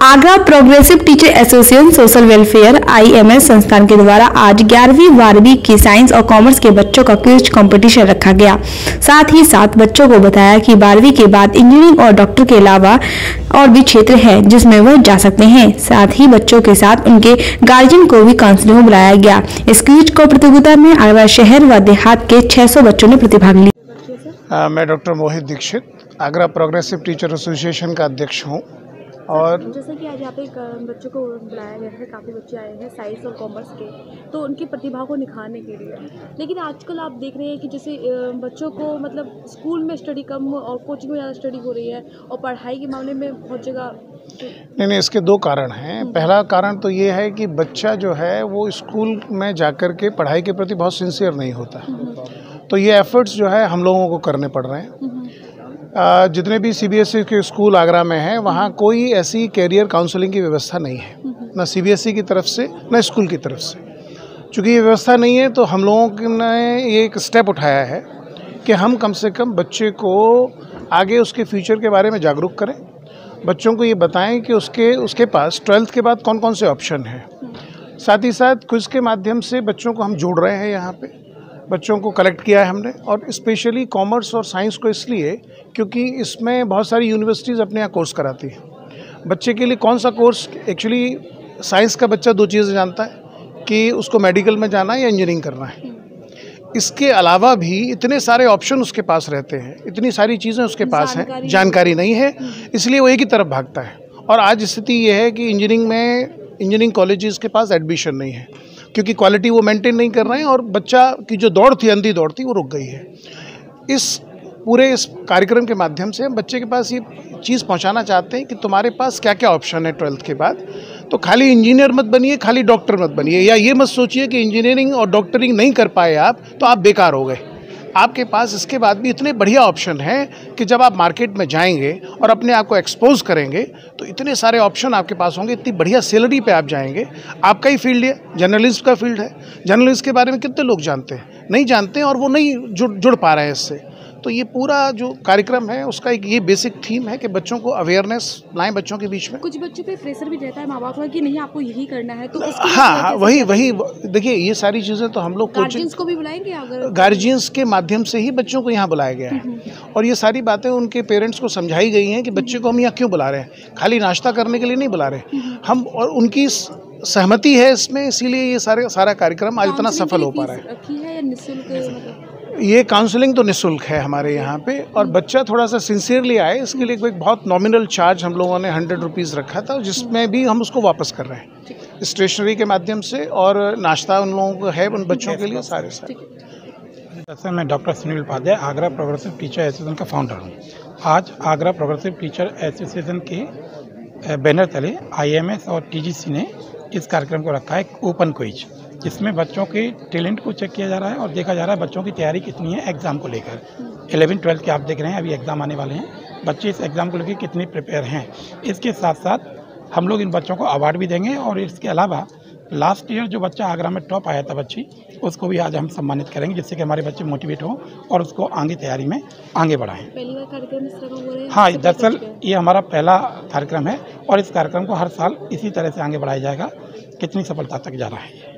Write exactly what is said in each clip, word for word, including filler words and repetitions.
Agra progressive teacher association social welfare I M S संस्थान के द्वारा आज ग्यारहवीं बारहवीं की साइंस और कॉमर्स के बच्चों का क्विज कंपटीशन रखा गया। साथ ही साथ बच्चों को बताया कि बारहवीं के बाद इंजीनियरिंग और डॉक्टर के अलावा और भी क्षेत्र है जिसमें वह जा सकते हैं। साथ ही बच्चों के साथ उनके गार्जियन को भी काउंसलिंग में बुलाया गया। इस क्विज को प्रतियोगिता में आगरा शहर व देहात के छह सौ बच्चों ने प्रतिभाग लिया। मैं doctor Mohit Dikshit Agra progressive teacher association का अध्यक्ष हूँ। और जैसे कि आज यहाँ पे बच्चों को बुलाया गया है, काफ़ी बच्चे आए हैं साइंस और कॉमर्स के, तो उनकी प्रतिभा को निखारने के लिए। लेकिन आजकल आप देख रहे हैं कि जैसे बच्चों को मतलब स्कूल में स्टडी कम और कोचिंग में ज़्यादा स्टडी हो रही है और पढ़ाई के मामले में बहुत जगह। नहीं नहीं इसके दो कारण हैं। पहला कारण तो ये है कि बच्चा जो है वो स्कूल में जाकर के पढ़ाई के प्रति बहुत सिंसियर नहीं होता, तो ये एफर्ट्स जो है हम लोगों को करने पड़ रहे हैं। जितने भी सी बी एस ई के स्कूल आगरा में हैं वहाँ कोई ऐसी कैरियर काउंसलिंग की व्यवस्था नहीं है, ना सी बी एस ई की तरफ से ना स्कूल की तरफ से। चूँकि ये व्यवस्था नहीं है तो हम लोगों ने ये एक स्टेप उठाया है कि हम कम से कम बच्चे को आगे उसके फ्यूचर के बारे में जागरूक करें, बच्चों को ये बताएं कि उसके उसके पास ट्वेल्थ के बाद कौन कौन से ऑप्शन हैं। साथ ही साथ क्विज़ के माध्यम से बच्चों को हम जोड़ रहे हैं। यहाँ पे बच्चों को कलेक्ट किया है हमने, और स्पेशली कॉमर्स और साइंस को इसलिए क्योंकि इसमें बहुत सारी यूनिवर्सिटीज़ अपने यहाँ कोर्स कराती हैं। बच्चे के लिए कौन सा कोर्स, एक्चुअली साइंस का बच्चा दो चीज़ें जानता है कि उसको मेडिकल में जाना है या इंजीनियरिंग करना है। इसके अलावा भी इतने सारे ऑप्शन उसके पास रहते हैं, इतनी सारी चीज़ें उसके पास हैं, जानकारी नहीं है, इसलिए वो एक ही तरफ भागता है। और आज स्थिति ये है कि इंजीनियरिंग में इंजीनियरिंग कॉलेजेस के पास एडमिशन नहीं है क्योंकि क्वालिटी वो मेंटेन नहीं कर रहे हैं, और बच्चा की जो दौड़ थी, अंधी दौड़ थी, वो रुक गई है। इस पूरे इस कार्यक्रम के माध्यम से हम बच्चे के पास ये चीज़ पहुंचाना चाहते हैं कि तुम्हारे पास क्या क्या ऑप्शन है ट्वेल्थ के बाद। तो खाली इंजीनियर मत बनिए, खाली डॉक्टर मत बनिए, या ये मत सोचिए कि इंजीनियरिंग और डॉक्टरिंग नहीं कर पाए आप तो आप बेकार हो गए। आपके पास इसके बाद भी इतने बढ़िया ऑप्शन हैं कि जब आप मार्केट में जाएंगे और अपने आप को एक्सपोज करेंगे तो इतने सारे ऑप्शन आपके पास होंगे, इतनी बढ़िया सैलरी पे आप जाएंगे। आपका ही फील्ड है, जर्नलिस्ट का फील्ड है। जर्नलिस्ट के बारे में कितने लोग जानते हैं? नहीं जानते हैं, और वो नहीं जुड़ जुड़ पा रहे हैं इससे। तो ये पूरा जो कार्यक्रम है उसका एक ये बेसिक थीम है कि बच्चों को अवेयरनेस लाएं बच्चों के बीच में। कुछ बच्चों पे प्रेशर भी रहता है माँ बाप का कि नहीं आपको यही करना है, तो हाँ हाँ वही वही देखिए ये सारी चीज़ें तो हम लोग गार्जियंस को भी बुलाएंगे। अगर गार्जियंस के माध्यम से ही बच्चों को यहाँ बुलाया गया है, और ये सारी बातें उनके पेरेंट्स को समझाई गई हैं कि बच्चे को हम यहाँ क्यों बुला रहे हैं, खाली नाश्ता करने के लिए नहीं बुला रहे हम, और उनकी सहमति है इसमें, इसीलिए ये सारे सारा कार्यक्रम आज इतना सफल हो पा रहा है। ये काउंसलिंग तो निःशुल्क है हमारे यहाँ पे, और बच्चा थोड़ा सा सिंसियरली आए इसके लिए कोई बहुत नॉमिनल चार्ज हम लोगों ने हंड्रेड रुपीज़ रखा था, जिसमें भी हम उसको वापस कर रहे हैं स्टेशनरी के माध्यम से, और नाश्ता उन लोगों को है उन बच्चों के लिए सारे सारे। जैसे मैं doctor Sunil Upadhyay Agra progressive teacher association का फाउंडर हूँ। आज आगरा प्रोग्रेसिव टीचर एसोसिएशन के बैनर तले आई एम एस और टी जी सी ने इस कार्यक्रम को रखा है, ओपन क्विज, जिसमें बच्चों के टैलेंट को चेक किया जा रहा है और देखा जा रहा है बच्चों की तैयारी कितनी है एग्ज़ाम को लेकर। इलेवन ट्वेल्थ के आप देख रहे हैं, अभी एग्ज़ाम आने वाले हैं, बच्चे इस एग्ज़ाम को लेकर कितने प्रिपेयर हैं। इसके साथ साथ हम लोग इन बच्चों को अवार्ड भी देंगे, और इसके अलावा लास्ट ईयर जो बच्चा आगरा में टॉप आया था बच्ची, उसको भी आज हम सम्मानित करेंगे, जिससे कि हमारे बच्चे मोटिवेट हों और उसको आगे तैयारी में आगे बढ़ाएं। पहली बार कार्यक्रम इस तरह का हो रहा है? हाँ, दरअसल ये हमारा पहला कार्यक्रम है, और इस कार्यक्रम को हर साल इसी तरह से आगे बढ़ाया जाएगा। कितनी सफलता तक जा रहा है।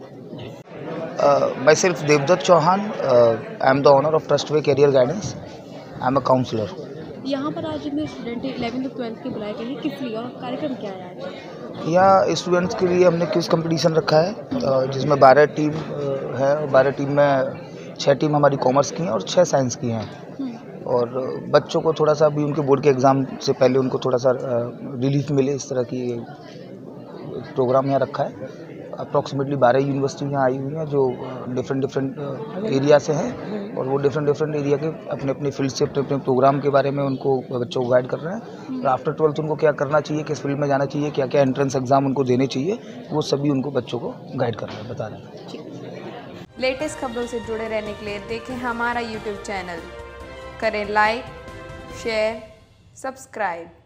Uh, myself Devdutt Chauhan, uh, I am the owner of Trustway Career Guidance. I am a counselor. यहाँ पर आज में स्टूडेंट इलेवेंथ और ट्वेल्थ के बुलाए गए हैं, किस लिए और कार्यक्रम क्या है आज? यहाँ स्टूडेंट्स के लिए हमने क्विज कंपटीशन रखा है, जिसमें बारह टीम है, और बारह टीम में छः टीम हमारी कॉमर्स की हैं और छः साइंस की हैं। और बच्चों को थोड़ा सा अभी उनके बोर्ड के एग्ज़ाम से पहले उनको थोड़ा सा रिलीफ मिले, इस तरह की प्रोग्राम यहाँ रखा है। अप्रॉक्सीमेटली बारह यूनिवर्सिटी यहाँ आई हुई हैं जो डिफरेंट डिफरेंट एरिया से हैं, और वो डिफरेंट डिफरेंट एरिया के अपने अपने फील्ड से अपने अपने प्रोग्राम के बारे में उनको बच्चों को गाइड कर रहे हैं। और आफ्टर ट्वेल्थ उनको क्या करना चाहिए, किस फील्ड में जाना चाहिए, क्या क्या एंट्रेंस एग्जाम उनको देने चाहिए, वो सभी उनको बच्चों को गाइड कर रहे हैं, बता रहे हैं। लेटेस्ट खबरों से जुड़े रहने के लिए देखें हमारा यूट्यूब चैनल, करें लाइक, शेयर, सब्सक्राइब।